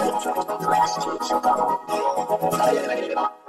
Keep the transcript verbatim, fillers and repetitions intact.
食と増やしていきようと思って、伝えられれば